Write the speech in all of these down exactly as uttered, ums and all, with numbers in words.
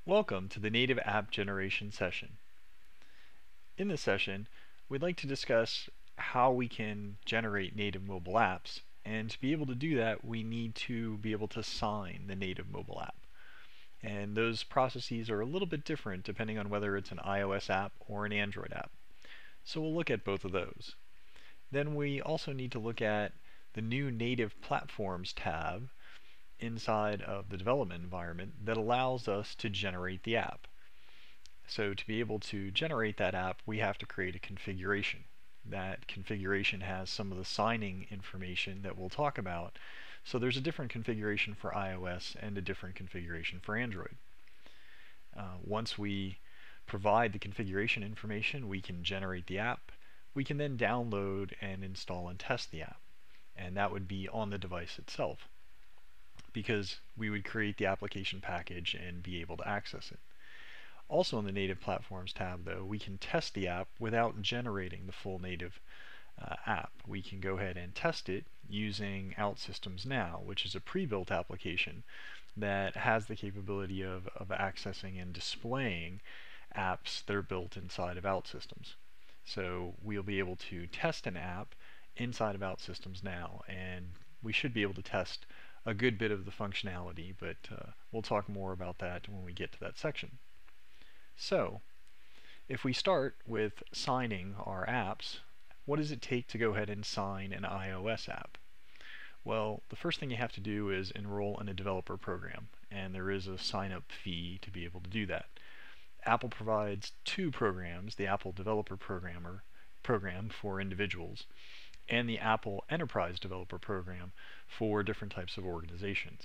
Welcome to the Native App Generation session. In this session, we'd like to discuss how we can generate native mobile apps, and to be able to do that, we need to be able to sign the native mobile app. And those processes are a little bit different depending on whether it's an iOS app or an Android app. So we'll look at both of those. Then we also need to look at the new Native Platforms tab inside of the development environment that allows us to generate the app. So to be able to generate that app, we have to create a configuration. That configuration has some of the signing information that we'll talk about. So there's a different configuration for iOS and a different configuration for Android. Uh, once we provide the configuration information, we can generate the app. We can then download and install and test the app. And that would be on the device itself, because we would create the application package and be able to access it. Also in the Native Platforms tab, though, we can test the app without generating the full native uh, app. We can go ahead and test it using OutSystems Now, which is a pre-built application that has the capability of, of accessing and displaying apps that are built inside of OutSystems. So we'll be able to test an app inside of OutSystems Now, and we should be able to test a good bit of the functionality, but uh, we'll talk more about that when we get to that section. So, if we start with signing our apps, what does it take to go ahead and sign an iOS app? Well, the first thing you have to do is enroll in a developer program, and there is a sign-up fee to be able to do that. Apple provides two programs, the Apple Developer Programmer program for individuals, and the Apple Enterprise Developer Program for different types of organizations.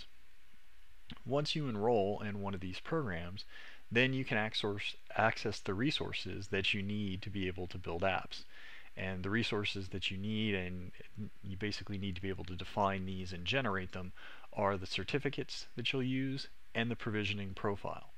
Once you enroll in one of these programs, then you can access the resources that you need to be able to build apps. And the resources that you need, and you basically need to be able to define these and generate them, are the certificates that you'll use and the provisioning profile.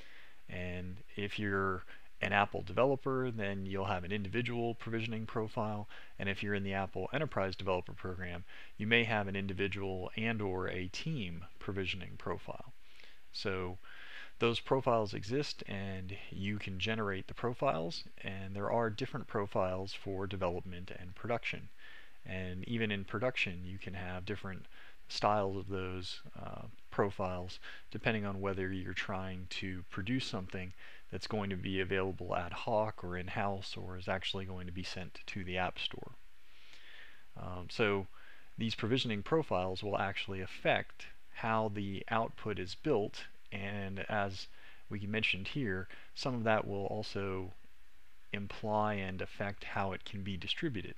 And if you're an Apple developer, then you'll have an individual provisioning profile, and if you're in the Apple Enterprise Developer Program, you may have an individual and or a team provisioning profile. So those profiles exist, and you can generate the profiles, and there are different profiles for development and production. And even in production, you can have different styles of those uh, profiles depending on whether you're trying to produce something that's going to be available ad hoc or in-house, or is actually going to be sent to the App Store. Um, so these provisioning profiles will actually affect how the output is built, and as we mentioned here, some of that will also imply and affect how it can be distributed.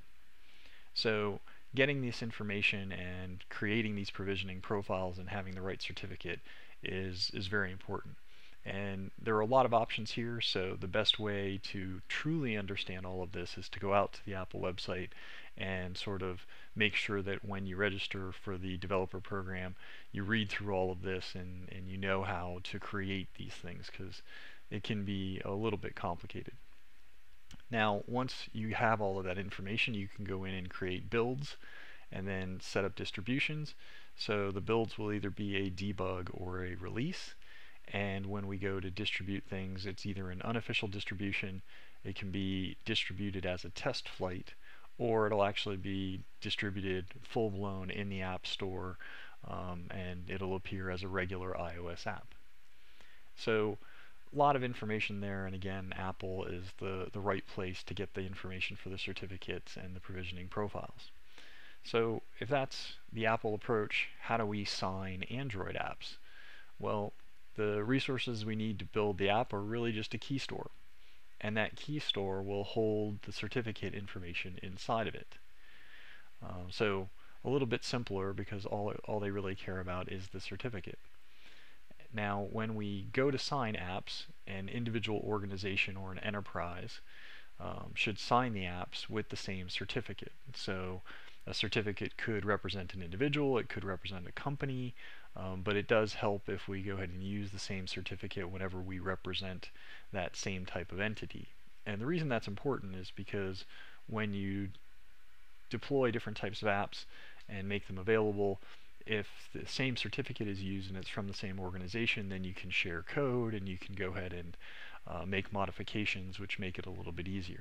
So getting this information and creating these provisioning profiles and having the right certificate is, is very important. And there are a lot of options here, so the best way to truly understand all of this is to go out to the Apple website and sort of make sure that when you register for the developer program, you read through all of this and, and you know how to create these things, because it can be a little bit complicated. Now, once you have all of that information, you can go in and create builds and then set up distributions. So the builds will either be a debug or a release. And when we go to distribute things, it's either an unofficial distribution, it can be distributed as a test flight, or it'll actually be distributed full-blown in the App Store, um, and it'll appear as a regular iOS app. So a lot of information there, and again, Apple is the, the right place to get the information for the certificates and the provisioning profiles. So if that's the Apple approach, how do we sign Android apps? Well, the resources we need to build the app are really just a key store, and that key store will hold the certificate information inside of it. Um, so a little bit simpler, because all, all they really care about is the certificate. Now, when we go to sign apps, an individual organization or an enterprise um, should sign the apps with the same certificate. So a certificate could represent an individual, it could represent a company, um, but it does help if we go ahead and use the same certificate whenever we represent that same type of entity. And the reason that's important is because when you deploy different types of apps and make them available, if the same certificate is used and it's from the same organization, then you can share code and you can go ahead and uh, make modifications which make it a little bit easier.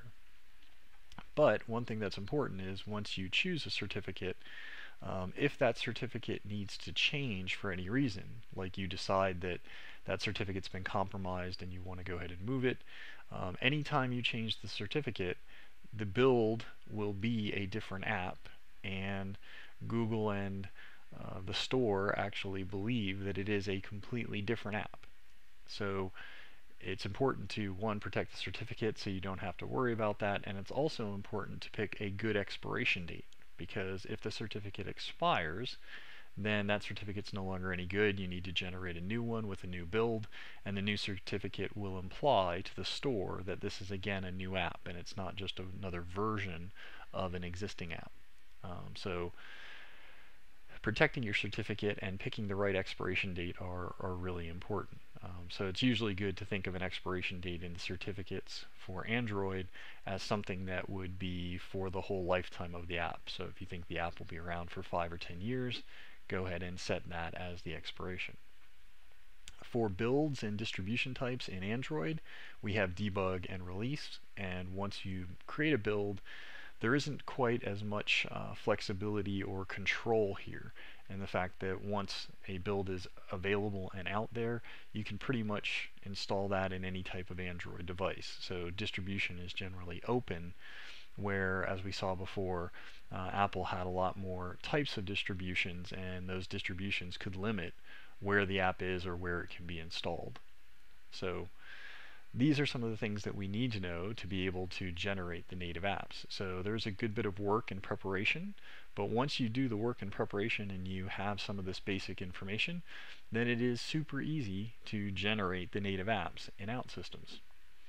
But one thing that's important is once you choose a certificate, um, if that certificate needs to change for any reason, like you decide that that certificate's been compromised and you want to go ahead and move it, um, anytime you change the certificate, the build will be a different app, and Google and uh, the store actually believe that it is a completely different app. So it's important to, one, protect the certificate so you don't have to worry about that, and it's also important to pick a good expiration date, because if the certificate expires, then that certificate's no longer any good. You need to generate a new one with a new build, and the new certificate will imply to the store that this is again a new app and it's not just another version of an existing app. Um, so protecting your certificate and picking the right expiration date are, are really important. Um, so it's usually good to think of an expiration date in the certificates for Android as something that would be for the whole lifetime of the app. So if you think the app will be around for five or ten years, go ahead and set that as the expiration. For builds and distribution types in Android, we have debug and release, and once you create a build, there isn't quite as much uh, flexibility or control here, and the fact that once a build is available and out there, you can pretty much install that in any type of Android device. So distribution is generally open, where, as we saw before, uh, Apple had a lot more types of distributions, and those distributions could limit where the app is or where it can be installed. So these are some of the things that we need to know to be able to generate the native apps. So there's a good bit of work and preparation, but once you do the work and preparation and you have some of this basic information, then it is super easy to generate the native apps in OutSystems.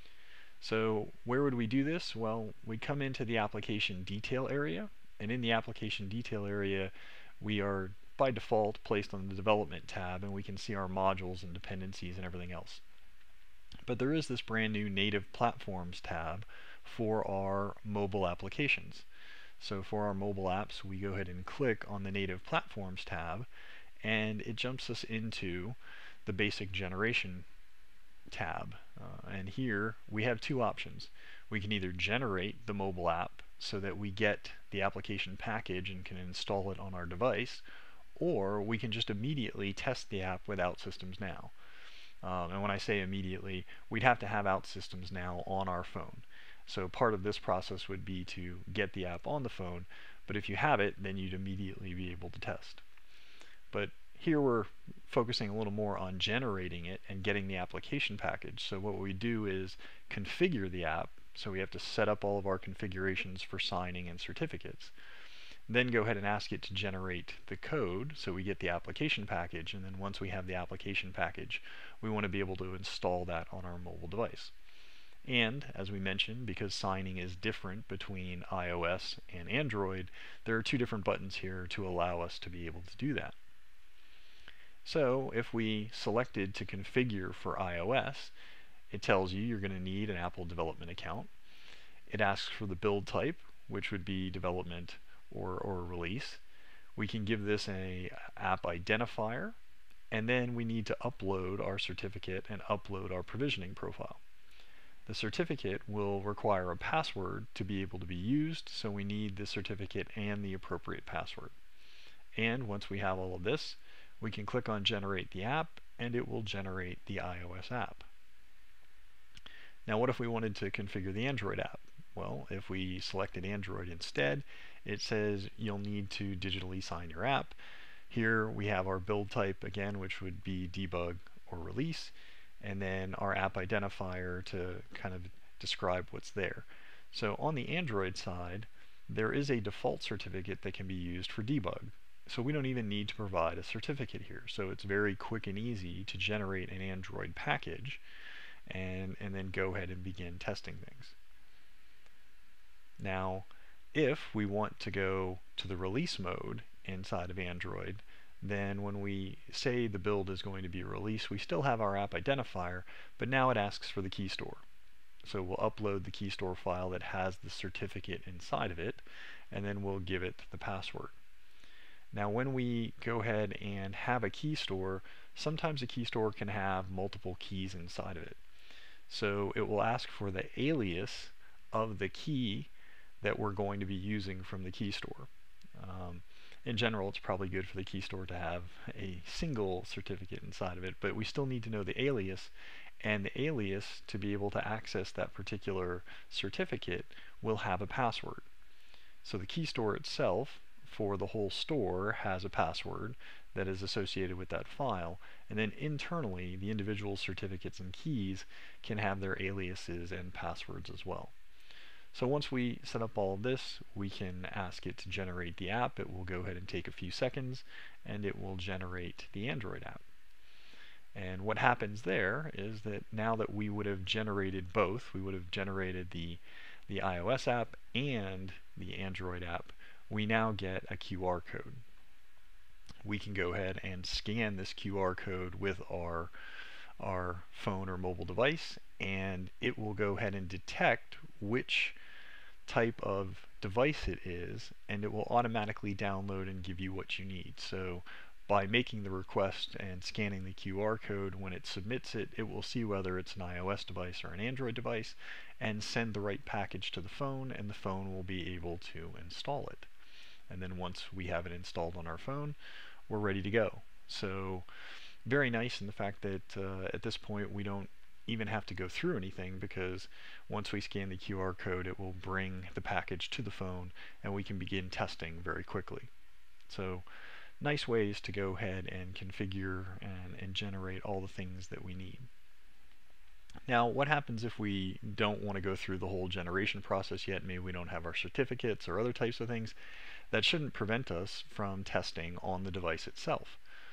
So where would we do this? Well, we come into the application detail area, and in the application detail area we are by default placed on the development tab, and we can see our modules and dependencies and everything else. But there is this brand new native platforms tab for our mobile applications. So for our mobile apps, we go ahead and click on the native platforms tab, and it jumps us into the basic generation tab. Uh, and here we have two options. We can either generate the mobile app so that we get the application package and can install it on our device, or we can just immediately test the app with OutSystems Now. Um, and when I say immediately, we'd have to have OutSystems Now on our phone. So part of this process would be to get the app on the phone, but if you have it, then you'd immediately be able to test. But here we're focusing a little more on generating it and getting the application package. So what we do is configure the app. So we have to set up all of our configurations for signing and certificates. Then go ahead and ask it to generate the code, so we get the application package, and then once we have the application package, we want to be able to install that on our mobile device. And as we mentioned, because signing is different between iOS and Android, there are two different buttons here to allow us to be able to do that. So if we selected to configure for iOS, it tells you you're going to need an Apple development account. It asks for the build type, which would be development or, or release. We can give this a app identifier, and then we need to upload our certificate and upload our provisioning profile. The certificate will require a password to be able to be used, so we need the certificate and the appropriate password. And once we have all of this, we can click on Generate the App, and it will generate the iOS app. Now what if we wanted to configure the Android app? Well, if we selected Android instead, it says you'll need to digitally sign your app. Here we have our build type again, which would be debug or release, and then our app identifier to kind of describe what's there. So on the Android side, there is a default certificate that can be used for debug. So we don't even need to provide a certificate here. So it's very quick and easy to generate an Android package and, and then go ahead and begin testing things. Now, if we want to go to the release mode inside of Android, then when we say the build is going to be released, we still have our app identifier, but now it asks for the key store. So we'll upload the key store file that has the certificate inside of it, and then we'll give it the password. Now when we go ahead and have a key store, sometimes a key store can have multiple keys inside of it. So it will ask for the alias of the key that we're going to be using from the key store. Um, in general, it's probably good for the key store to have a single certificate inside of it, but we still need to know the alias, and the alias, to be able to access that particular certificate, will have a password. So the key store itself for the whole store has a password that is associated with that file, and then internally the individual certificates and keys can have their aliases and passwords as well. So once we set up all of this, we can ask it to generate the app. It will go ahead and take a few seconds, and it will generate the Android app. And what happens there is that now that we would have generated both, we would have generated the, the iOS app and the Android app, we now get a Q R code. We can go ahead and scan this Q R code with our, our phone or mobile device, and it will go ahead and detect which type of device it is, and it will automatically download and give you what you need. So by making the request and scanning the Q R code, when it submits it, it will see whether it's an iOS device or an Android device and send the right package to the phone, and the phone will be able to install it. And then once we have it installed on our phone, we're ready to go. So very nice in the fact that uh, at this point we don't even have to go through anything, because once we scan the Q R code, it will bring the package to the phone and we can begin testing very quickly. So nice ways to go ahead and configure and, and generate all the things that we need. Now what happens if we don't want to go through the whole generation process yet? Maybe we don't have our certificates or other types of things. That shouldn't prevent us from testing on the device itself.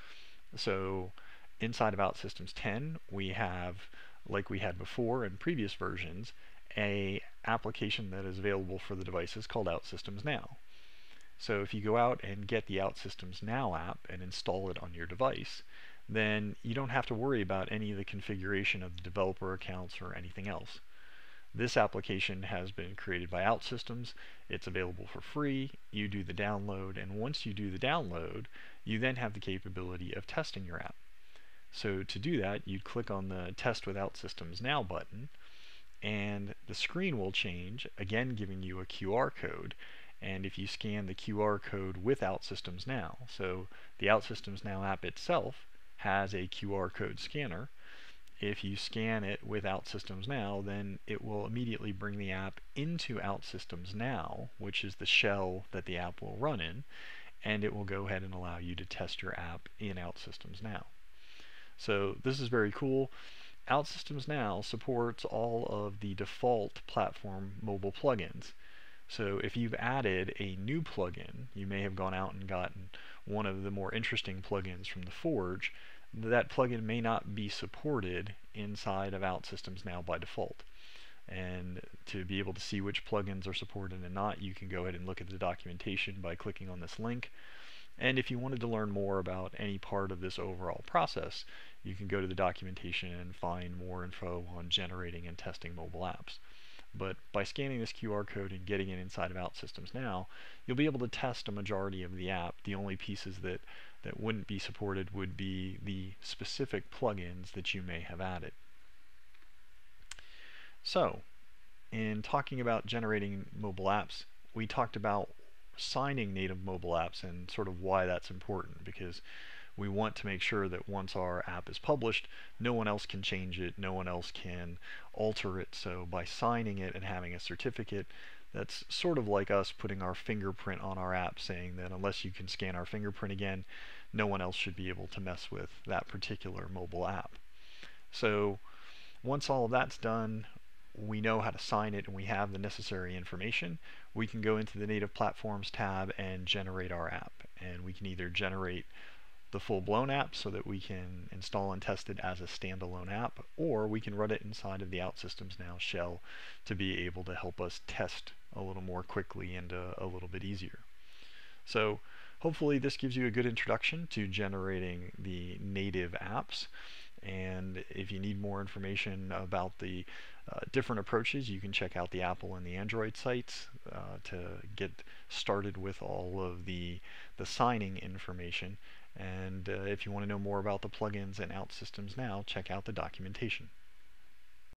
So inside of OutSystems ten, we have, like we had before in previous versions, a application that is available for the devices called OutSystems Now. So if you go out and get the OutSystems Now app and install it on your device, then you don't have to worry about any of the configuration of the developer accounts or anything else. This application has been created by OutSystems. It's available for free. You do the download, and once you do the download, you then have the capability of testing your app. So to do that, you'd click on the Test with OutSystems Now button, and the screen will change, again giving you a Q R code. And if you scan the Q R code with OutSystems Now, so the OutSystems Now app itself has a Q R code scanner. If you scan it with OutSystems Now, then it will immediately bring the app into OutSystems Now, which is the shell that the app will run in, and it will go ahead and allow you to test your app in OutSystems Now. So this is very cool. OutSystems Now supports all of the default platform mobile plugins. So if you've added a new plugin, you may have gone out and gotten one of the more interesting plugins from the Forge, that plugin may not be supported inside of OutSystems Now by default. And to be able to see which plugins are supported and not, you can go ahead and look at the documentation by clicking on this link. And if you wanted to learn more about any part of this overall process, you can go to the documentation and find more info on generating and testing mobile apps. But by scanning this Q R code and getting it inside of OutSystems Now, you'll be able to test a majority of the app. The only pieces that, that wouldn't be supported would be the specific plugins that you may have added. So, in talking about generating mobile apps, we talked about signing native mobile apps and sort of why that's important, because we want to make sure that once our app is published, no one else can change it, no one else can alter it. So by signing it and having a certificate, that's sort of like us putting our fingerprint on our app, saying that unless you can scan our fingerprint again, no one else should be able to mess with that particular mobile app. So once all of that's done, we know how to sign it and we have the necessary information, we can go into the Native Platforms tab and generate our app. And we can either generate the full-blown app so that we can install and test it as a standalone app, or we can run it inside of the OutSystems Now shell to be able to help us test a little more quickly and uh, a little bit easier. So hopefully this gives you a good introduction to generating the native apps. And if you need more information about the uh, different approaches, you can check out the Apple and the Android sites uh, to get started with all of the, the signing information. And uh, if you want to know more about the plugins in OutSystems Now, check out the documentation.